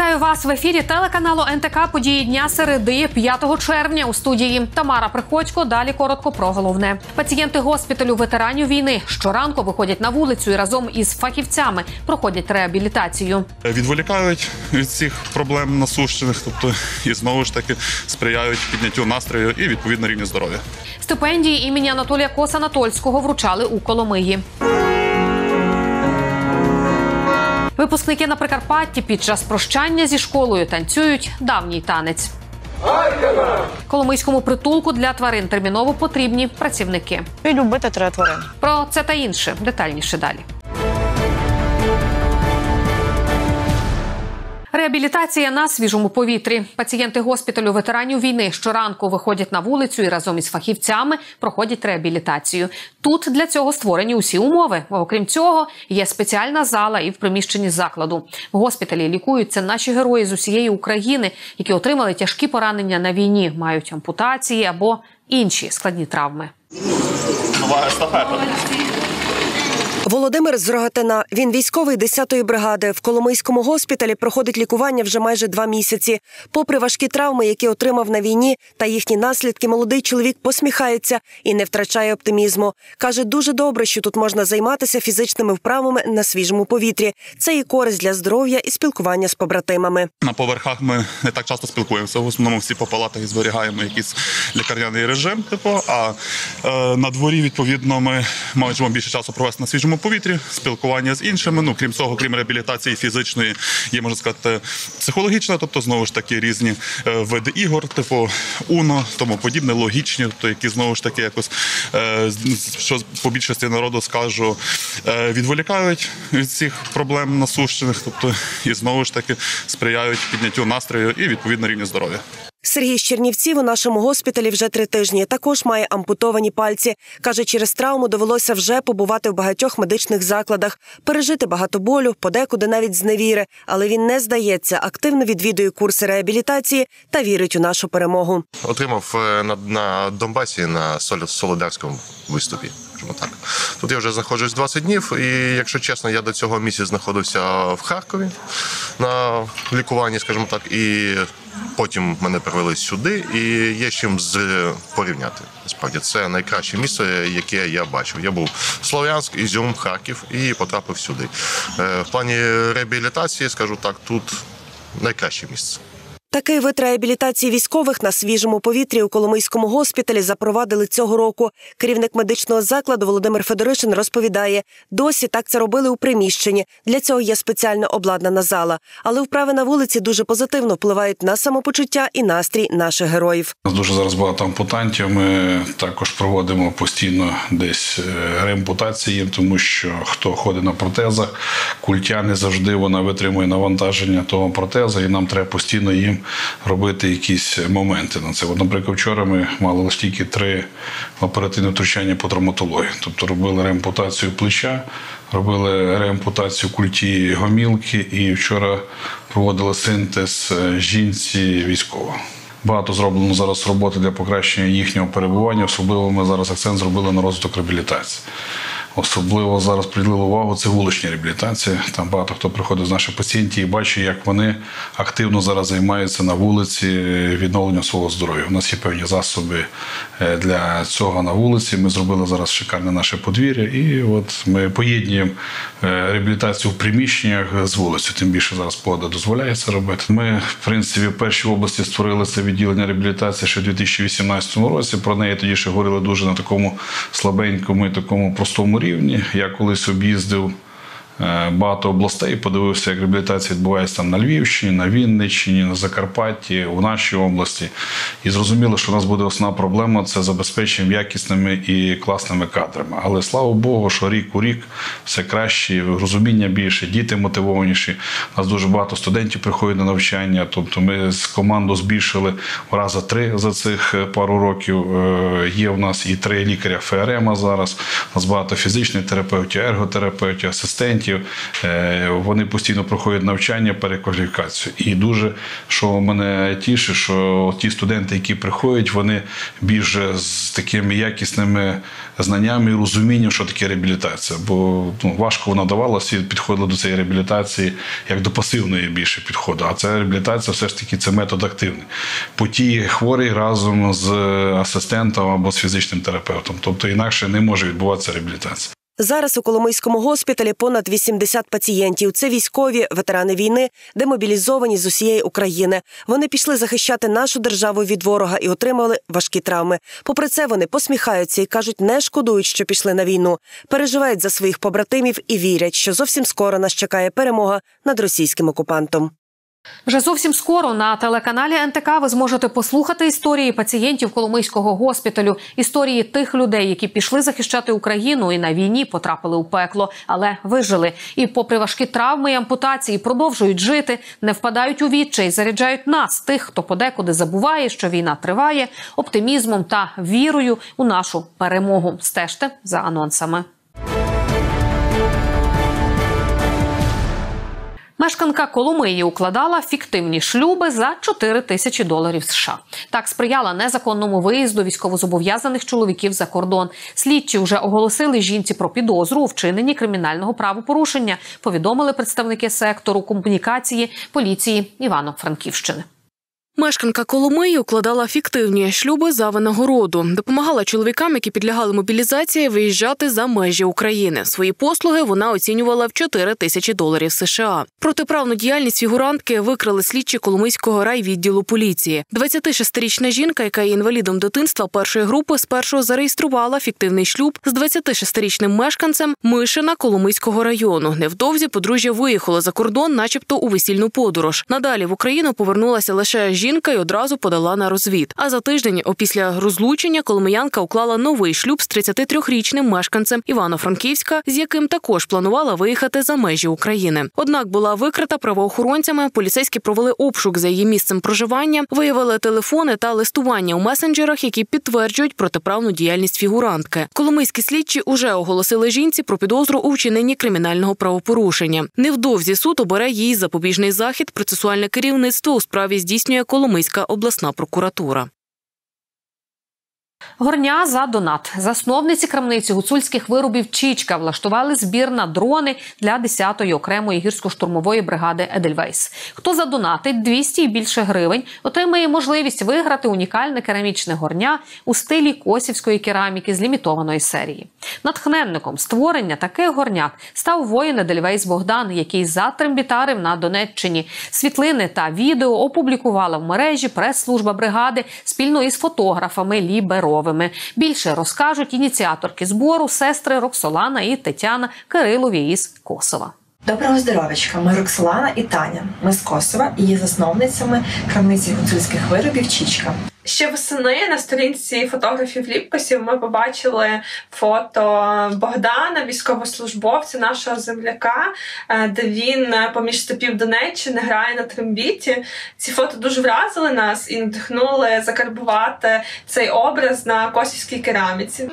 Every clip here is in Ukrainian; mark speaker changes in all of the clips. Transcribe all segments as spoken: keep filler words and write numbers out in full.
Speaker 1: Вітаю вас в ефірі телеканалу ен те ка «Події дня» середи, п'ятого червня. У студії Тамара Приходько. Далі коротко про головне. Пацієнти госпіталю ветеранів війни щоранку виходять на вулицю і разом із фахівцями проходять реабілітацію.
Speaker 2: Відволікають від цих проблем насущних, тобто і знову ж таки сприяють підняттю настрою і відповідно рівню здоров'я.
Speaker 1: Стипендії імені Анатолія Коса-Натольського вручали у Коломиї. Випускники на Прикарпатті під час прощання зі школою танцюють давній танець. Коломийському притулку для тварин терміново потрібні працівники.
Speaker 3: І любити треба тварин.
Speaker 1: Про це та інше детальніше далі. Реабілітація на свіжому повітрі. Пацієнти госпіталю ветеранів війни щоранку виходять на вулицю і разом із фахівцями проходять реабілітацію. Тут для цього створені усі умови. Окрім цього, є спеціальна зала і в приміщенні закладу. В госпіталі лікуються наші герої з усієї України, які отримали тяжкі поранення на війні, мають ампутації або інші складні травми.
Speaker 2: Нова естафета.
Speaker 4: Володимир з Рогатина. Він військовий десятої бригади. В Коломийському госпіталі проходить лікування вже майже два місяці. Попри важкі травми, які отримав на війні, та їхні наслідки, молодий чоловік посміхається і не втрачає оптимізму. Каже, дуже добре, що тут можна займатися фізичними вправами на свіжому повітрі. Це і користь для здоров'я, і спілкування з побратимами.
Speaker 2: На поверхах ми не так часто спілкуємося. В основному всі по палатах і зберігаємо якийсь лікарняний режим. Типу, а е, на дворі, відповідно, ми маємо більше часу провести на свіжому повітрі, спілкування з іншими. Ну, крім цього, крім реабілітації фізичної, є, можна сказати, психологічна, тобто, знову ж таки, різні е, види ігор, типу уно, тому подібне, логічні, тобто, які, знову ж таки, якось, е, що по більшості народу скажу, е, відволікають від цих проблем насущних, тобто, і, знову ж таки, сприяють підняттю настрою і, відповідно, рівню здоров'я.
Speaker 4: Сергій з Чернівців у нашому госпіталі вже три тижні. Також має ампутовані пальці. Каже, через травму довелося вже побувати в багатьох медичних закладах, пережити багато болю, подекуди навіть зневіри. Але він не здається, активно відвідує курси реабілітації та вірить у нашу перемогу.
Speaker 5: Отримав на, на Донбасі на Солидарському виступі. Так. Тут я вже знаходжусь двадцять днів, і, якщо чесно, я до цього місяця знаходився в Харкові на лікуванні, скажімо так, і потім мене привели сюди, і є з чим порівняти. Насправді, це найкраще місце, яке я бачив. Я був в Слов'янськ, Ізюм, Харків і потрапив сюди. В плані реабілітації, скажу так, тут найкраще місце.
Speaker 4: Такий вид реабілітації військових на свіжому повітрі у Коломийському госпіталі запровадили цього року. Керівник медичного закладу Володимир Федоришин розповідає, досі так це робили у приміщенні. Для цього є спеціально обладнана зала. Але вправи на вулиці дуже позитивно впливають на самопочуття і настрій наших героїв.
Speaker 6: У нас дуже зараз багато ампутантів. Ми також проводимо постійно десь реампутації, тому що хто ходить на протезах, культя не завжди вона витримує навантаження того протеза, і нам треба постійно їм робити якісь моменти на це. От, наприклад, вчора ми мали лише тільки три оперативні втручання по травматології. Тобто робили реампутацію плеча, робили реампутацію культі гомілки і вчора проводили синтез жінці військового. Багато зроблено зараз роботи для покращення їхнього перебування, особливо ми зараз акцент зробили на розвиток реабілітації. Особливо зараз приділили увагу – це вулична реабілітація. Там багато хто приходить з наших пацієнтів і бачить, як вони активно зараз займаються на вулиці відновленням свого здоров'я. У нас є певні засоби для цього на вулиці. Ми зробили зараз шикарне наше подвір'я. І от ми поєднуємо реабілітацію в приміщеннях з вулицею. Тим більше зараз погода дозволяє це робити. Ми, в принципі, в першій області створили це відділення реабілітації ще в дві тисячі вісімнадцятому році. Про неї тоді ще говорили дуже на такому слабенькому і такому простому рівні. Я колись об'їздив багато областей, подивився, як реабілітація відбувається там на Львівщині, на Вінниччині, на Закарпатті, у нашій області. І зрозуміло, що у нас буде основна проблема – це забезпечення якісними і класними кадрами. Але слава Богу, що рік у рік все краще, розуміння більше, діти мотивованіші. У нас дуже багато студентів приходять на навчання. Тобто ми з команду збільшили в рази три за цих пару років. Є у нас і три лікаря ФРМ зараз, у нас багато фізичних терапевтів, ерготерапевтів, асистентів. пацієнтів, вони постійно проходять навчання, перекваліфікацію. І дуже, що мене тішить, що ті студенти, які приходять, вони більш з такими якісними знаннями і розумінням, що таке реабілітація. Бо ну, важко вона давалася і підходила до цієї реабілітації як до пасивної більше підходу. А ця реабілітація все ж таки це метод активний. По тій хворій разом з асистентом або з фізичним терапевтом. Тобто інакше не може відбуватися реабілітація.
Speaker 4: Зараз у Коломийському госпіталі понад вісімдесят пацієнтів. Це військові, ветерани війни, демобілізовані з усієї України. Вони пішли захищати нашу державу від ворога і отримали важкі травми. Попри це, вони посміхаються і кажуть, не шкодують, що пішли на війну. Переживають за своїх побратимів і вірять, що зовсім скоро нас чекає перемога над російським окупантом.
Speaker 1: Вже зовсім скоро на телеканалі ен те ка ви зможете послухати історії пацієнтів Коломийського госпіталю, історії тих людей, які пішли захищати Україну і на війні потрапили у пекло, але вижили. І попри важкі травми і ампутації продовжують жити, не впадають у відчай, заряджають нас, тих, хто подекуди забуває, що війна триває, оптимізмом та вірою у нашу перемогу. Стежте за анонсами. Мешканка Коломиї укладала фіктивні шлюби за чотири тисячі доларів США. Так сприяла незаконному виїзду військовозобов'язаних чоловіків за кордон. Слідчі вже оголосили жінці про підозру у вчиненні кримінального правопорушення, повідомили представники сектору комунікації поліції Івано-Франківщини.
Speaker 3: Мешканка Коломиї укладала фіктивні шлюби за винагороду. Допомагала чоловікам, які підлягали мобілізації, виїжджати за межі України. Свої послуги вона оцінювала в чотири тисячі доларів США. Протиправну діяльність фігурантки викрили слідчі Коломийського райвідділу поліції. двадцятишестирічна жінка, яка є інвалідом дитинства першої групи, спершу зареєструвала фіктивний шлюб з двадцятишестирічним мешканцем Мишина Коломийського району. Невдовзі подружжя виїхало за кордон, начебто у весільну подорож. Надалі в Україну повернулася лише жінка. Жінка й одразу подала на розвід. А за тиждень опісля розлучення коломиянка уклала новий шлюб з тридцятитрирічним мешканцем Івано-Франківська, з яким також планувала виїхати за межі України. Однак була викрита правоохоронцями, поліцейські провели обшук за її місцем проживання, виявили телефони та листування у месенджерах, які підтверджують протиправну діяльність фігурантки. Коломийські слідчі уже оголосили жінці про підозру у вчиненні кримінального правопорушення. Невдовзі суд обере їй запобіжний захід, процесуальне керівництво у справі здійснює Коломийська обласна прокуратура.
Speaker 1: Горня за донат. Засновниці крамниці гуцульських виробів «Чічка» влаштували збір на дрони для десятої окремої гірсько-штурмової бригади «Едельвейс». Хто задонатить двісті і більше гривень, отримає можливість виграти унікальне керамічне горня у стилі косівської кераміки з лімітованої серії. Натхненником створення таких горнят став воїн «Едельвейс» Богдан, який затрембітарив на Донеччині. Світлини та відео опублікувала в мережі прес-служба бригади спільно із фотографами Ліберовими. Більше розкажуть ініціаторки збору сестри Роксолана і Тетяна Кирилові із Косова.
Speaker 7: Доброго здоров'ячка! Ми Роксолана і Таня. Ми з Косова і є засновницями крамниці гуцульських виробів «Чічка».
Speaker 8: Ще восени на сторінці фотографів Ліпкосів ми побачили фото Богдана, військовослужбовця, нашого земляка, де він поміж степів Донеччини грає на трембіті. Ці фото дуже вразили нас і надихнули закарбувати цей образ на косівській кераміці.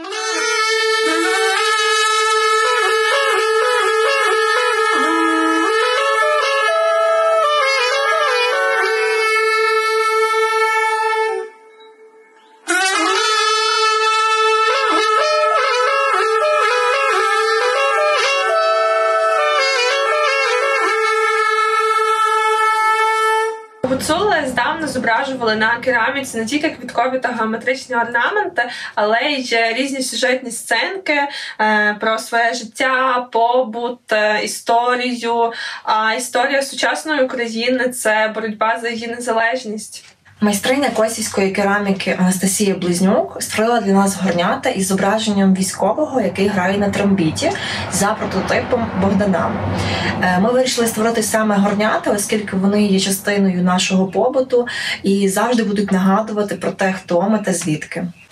Speaker 8: Гуцули здавна зображували на кераміці не тільки квіткові та геометричні орнаменти, але й різні сюжетні сценки е, про своє життя, побут, е, історію. А історія сучасної України – це боротьба за її незалежність.
Speaker 7: Майстриня косівської кераміки Анастасія Близнюк створила для нас горнята із зображенням військового, який грає на трембіті, за прототипом Богдана. Ми вирішили створити саме горнята, оскільки вони є частиною нашого побуту і завжди будуть нагадувати про те, хто ми та звідки.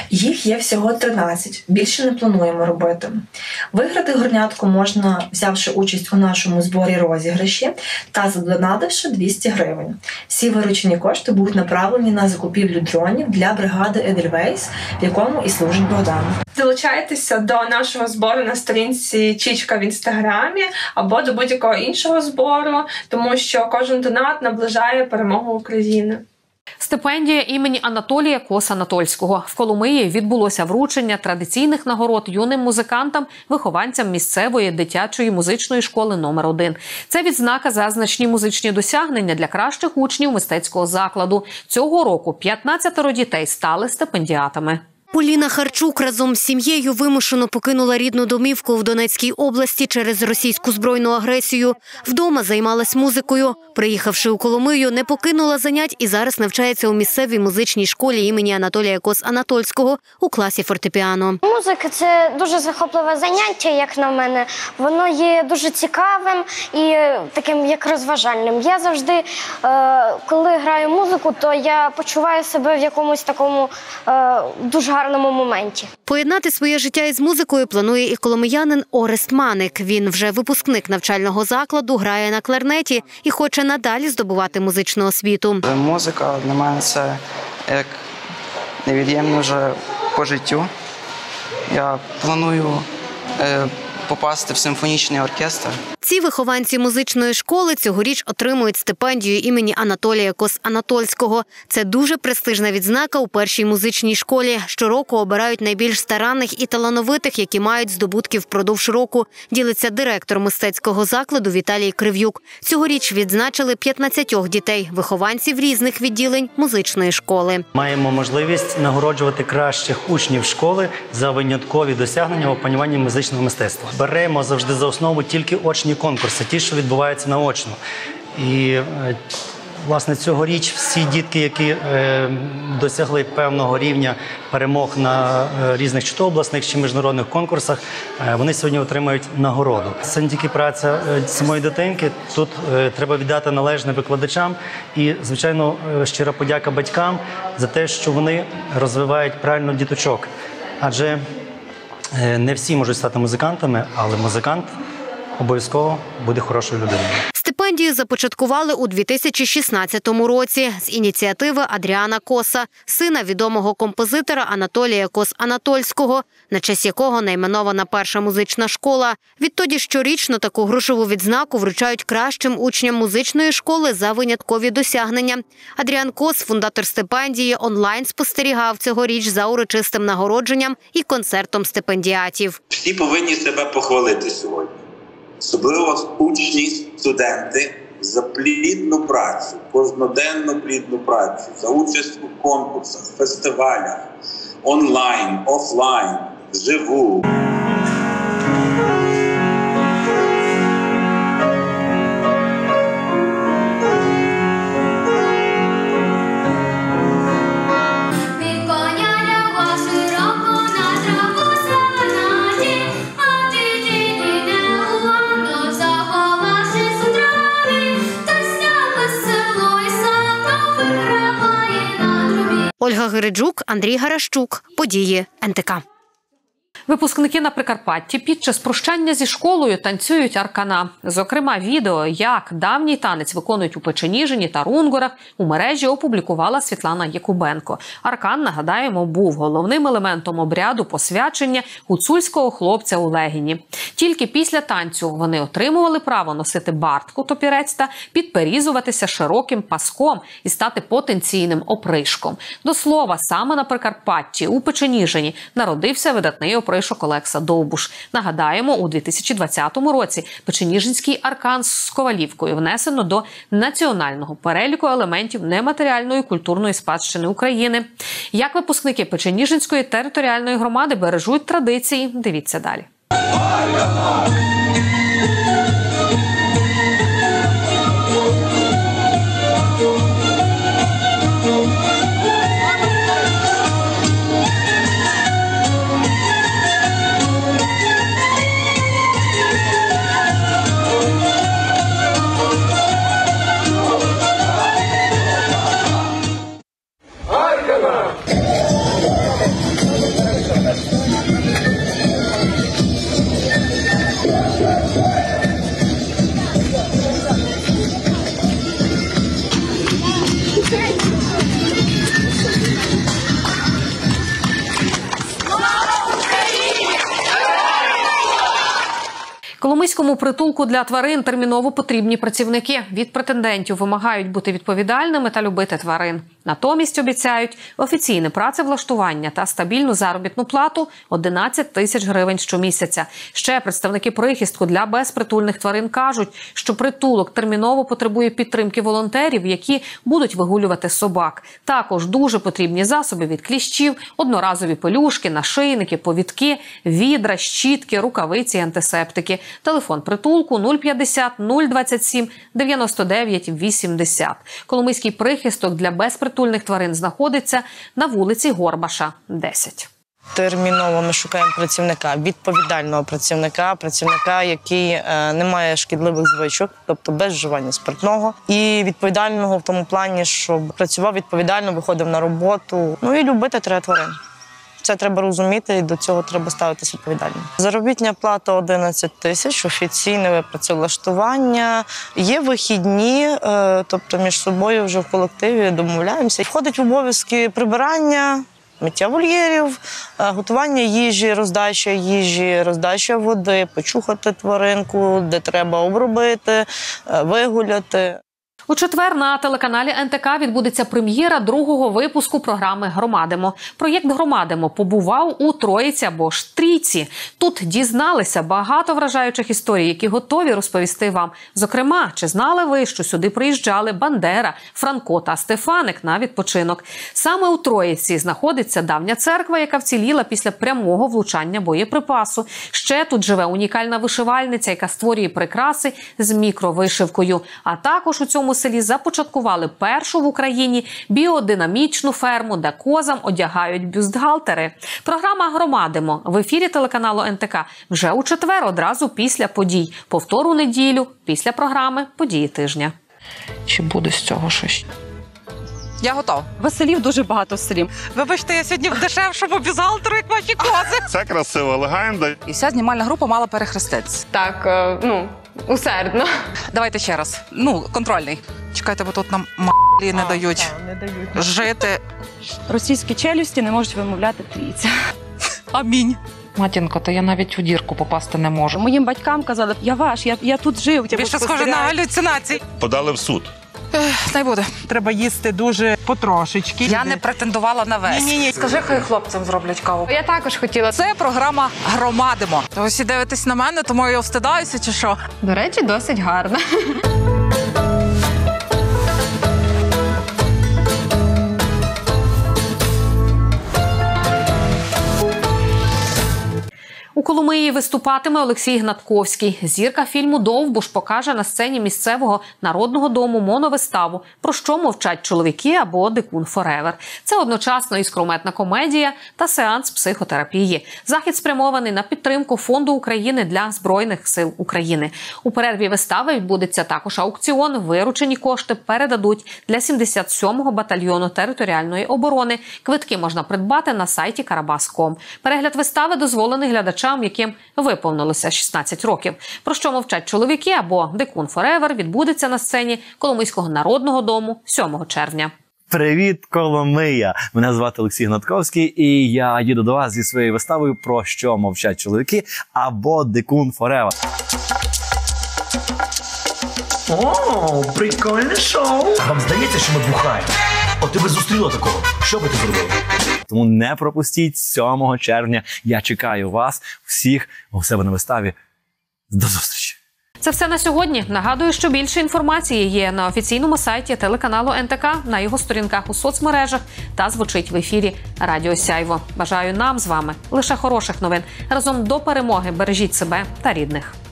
Speaker 7: Їх є всього тринадцять, більше не плануємо робити. Виграти горнятку можна, взявши участь у нашому зборі розіграші та задонативши двісті гривень. Всі виручені кошти будуть направлені на закупівлю дронів для бригади Едельвейс, в якому і служить Богдан.
Speaker 8: Долучайтеся до нашого збору на сторінці Чічка в інстаграмі або до будь-якого іншого збору, тому що кожен донат наближає перемогу України.
Speaker 1: Стипендія імені Анатолія Кос-Анатольського. В Коломиї відбулося вручення традиційних нагород юним музикантам, вихованцям місцевої дитячої музичної школи номер один. Це відзнака за значні музичні досягнення для кращих учнів мистецького закладу. Цього року п'ятнадцятеро дітей стали стипендіатами.
Speaker 9: Поліна Харчук разом з сім'єю вимушено покинула рідну домівку в Донецькій області через російську збройну агресію. Вдома займалась музикою. Приїхавши у Коломию, не покинула занять і зараз навчається у місцевій музичній школі імені Анатолія Кос-Анатольського у класі фортепіано.
Speaker 10: Музика – це дуже захопливе заняття, як на мене. Воно є дуже цікавим і таким, як розважальним. Я завжди, коли граю музику, то я почуваю себе в якомусь такому дуже гарному моменті.
Speaker 9: Поєднати своє життя із музикою планує і коломиянин Орест Маник. Він вже випускник навчального закладу, грає на кларнеті і хоче надалі здобувати музичну освіту.
Speaker 11: Музика для мене це як невід'ємне вже по життю. Я планую е, попасти в симфонічний оркестр.
Speaker 9: Ці вихованці музичної школи цьогоріч отримують стипендію імені Анатолія Кос-Анатольського. Це дуже престижна відзнака у першій музичній школі. Щороку обирають найбільш старанних і талановитих, які мають здобутки впродовж року, ділиться директор мистецького закладу Віталій Крив'юк. Цьогоріч відзначили п'ятнадцятьох дітей, вихованців різних відділень музичної школи.
Speaker 12: Маємо можливість нагороджувати кращих учнів школи за виняткові досягнення в опануванні музичного мистецтва. Беремо завжди за основу тільки очні конкурси, ті, що відбуваються наочно. І, власне, цьогоріч всі дітки, які е, досягли певного рівня перемог на е, різних чи то обласних, чи міжнародних конкурсах, е, вони сьогодні отримають нагороду. Це не тільки праця е, самої дитинки, тут е, треба віддати належне викладачам і, звичайно, е, щира подяка батькам за те, що вони розвивають правильно діточок. Адже е, не всі можуть стати музикантами, але музикант обов'язково буде хорошою людиною.
Speaker 9: Стипендію започаткували у дві тисячі шістнадцятому році з ініціативи Адріана Коса, сина відомого композитора Анатолія Кос-Анатольського, на честь якого найменована перша музична школа. Відтоді щорічно таку грошову відзнаку вручають кращим учням музичної школи за виняткові досягнення. Адріан Кос, фундатор стипендії, онлайн спостерігав цьогоріч за урочистим нагородженням і концертом стипендіатів.
Speaker 13: Всі повинні себе похвалити сьогодні. Особливо учні, студенти за плідну працю, кожноденну плідну працю, за участь у конкурсах, фестивалях, онлайн, офлайн, вживу.
Speaker 9: Ольга Гириджук, Андрій Гаращук. Події ен те ка.
Speaker 1: Випускники на Прикарпатті під час прощання зі школою танцюють аркана. Зокрема, відео, як давній танець виконують у Печеніжині та Рунгорах, у мережі опублікувала Світлана Якубенко. Аркан, нагадаємо, був головним елементом обряду посвячення гуцульського хлопця у Легіні. Тільки після танцю вони отримували право носити бартку, топірець та підперізуватися широким паском і стати потенційним опришком. До слова, саме на Прикарпатті, у Печеніжині, народився видатний опришок Олекса Довбуш. Нагадаємо, у дві тисячі двадцятому році печеніжинський аркан з ковалівкою внесено до національного переліку елементів нематеріальної культурної спадщини України. Як випускники Печеніжинської територіальної громади бережуть традиції, дивіться далі.
Speaker 14: Аркана!
Speaker 1: Коломийському притулку для тварин терміново потрібні працівники. Від претендентів вимагають бути відповідальними та любити тварин. Натомість обіцяють офіційне працевлаштування та стабільну заробітну плату – одинадцять тисяч гривень щомісяця. Ще представники прихистку для безпритульних тварин кажуть, що притулок терміново потребує підтримки волонтерів, які будуть вигулювати собак. Також дуже потрібні засоби від кліщів, одноразові пелюшки, нашийники, повідки, відра, щітки, рукавиці, антисептики. Телефон притулку нуль п'ятдесят нуль двадцять сім дев'яносто дев'ять вісімдесят. Коломийський прихисток для безпритульних тварин знаходиться на вулиці Горбаша, десять.
Speaker 14: Терміново ми шукаємо працівника, відповідального працівника, працівника, який е, не має шкідливих звичок, тобто без вживання спиртного, і відповідального в тому плані, щоб працював відповідально, виходив на роботу. Ну і любити треба тварин. Це треба розуміти, і до цього треба ставитися відповідально. Заробітна плата одинадцять тисяч, офіційне працевлаштування. Є вихідні, тобто між собою вже в колективі домовляємося. Входить в обов'язки прибирання, миття вольєрів, готування їжі, роздача їжі, роздача води, почухати тваринку, де треба обробити, вигуляти.
Speaker 1: У четвер на телеканалі ен те ка відбудеться прем'єра другого випуску програми «Громадимо». Проєкт «Громадимо» побував у Троїці або ж Трійці. Тут дізналися багато вражаючих історій, які готові розповісти вам. Зокрема, чи знали ви, що сюди приїжджали Бандера, Франко та Стефаник на відпочинок? Саме у Троїці знаходиться давня церква, яка вціліла після прямого влучання боєприпасу. Ще тут живе унікальна вишивальниця, яка створює прикраси з мікровишивкою. А також у цьому селі започаткували першу в Україні біодинамічну ферму, де козам одягають бюстгальтери. Програма «Громадимо» в ефірі телеканалу ен те ка вже у четвер, одразу після подій. Повтор у неділю, після програми «Події тижня».
Speaker 15: Чи буде з цього щось?
Speaker 16: Я готова. Веселів дуже багато в селі. Вибачте, я сьогодні в дешевшому бюстгальтеру, як ваші кози.
Speaker 2: Це красива легенда.
Speaker 16: І вся знімальна група мала перехреститися.
Speaker 15: Так, ну, усердно.
Speaker 16: Давайте ще раз. Ну, контрольний. Чекайте, бо тут нам м***лі не дають
Speaker 14: не дають
Speaker 16: жити.
Speaker 17: Російські челюсті не можуть вимовляти трійця.
Speaker 16: Амінь.
Speaker 15: Матінко, то я навіть у дірку попасти не можу.
Speaker 17: Моїм батькам казали, я ваш, я, я тут жив.
Speaker 16: Більше схоже на галюцинації.
Speaker 2: Подали в суд.
Speaker 16: Не буде.
Speaker 18: Треба їсти дуже потрошечки.
Speaker 16: Я не претендувала на весь.
Speaker 18: Ні-ні-ні.
Speaker 15: Скажи, хай хлопцям зроблять каву. Я також хотіла.
Speaker 16: Це програма «Громадимо». То ви всі дивитесь на мене, тому я встидаюся, чи що?
Speaker 15: До речі, досить гарно.
Speaker 1: У Коломиї виступатиме Олексій Гнатковський. Зірка фільму «Довбуш» покаже на сцені місцевого народного дому моновиставу «Про що мовчать чоловіки» або «Дикун форевер». Це одночасно і скрометна комедія та сеанс психотерапії. Захід спрямований на підтримку Фонду України для Збройних сил України. У перерві вистави відбудеться також аукціон. Виручені кошти передадуть для сімдесят сьомого батальйону територіальної оборони. Квитки можна придбати на сайті карабас крапка ком. Перегляд вистави дозволений глядачам, яким виповнилося шістнадцять років. «Про що мовчать чоловіки» або «Дикун форевер» відбудеться на сцені Коломийського народного дому сьомого червня.
Speaker 19: Привіт, Коломия! Мене звати Олексій Гнатковський, і я їду до вас зі своєю виставою «Про що мовчать чоловіки» або «Дикун форевер».
Speaker 20: О, прикольне шоу! Вам здається, що ми бухаємо? От ти би зустріла такого. Що би ти зробила?
Speaker 19: Тому не пропустіть сьомого червня. Я чекаю вас всіх у себе на виставі. До зустрічі!
Speaker 1: Це все на сьогодні. Нагадую, що більше інформації є на офіційному сайті телеканалу ен те ка, на його сторінках у соцмережах та звучить в ефірі Радіо Сяйво. Бажаю нам з вами лише хороших новин. Разом до перемоги бережіть себе та рідних.